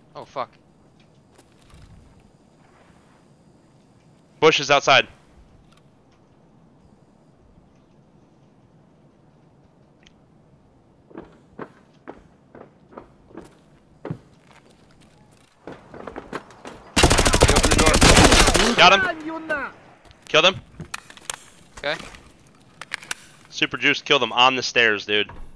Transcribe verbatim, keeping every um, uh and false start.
Oh fuck. Bush is outside. He opened the door. Got him. Killed him. Okay. Super Juice killed him on the stairs, dude.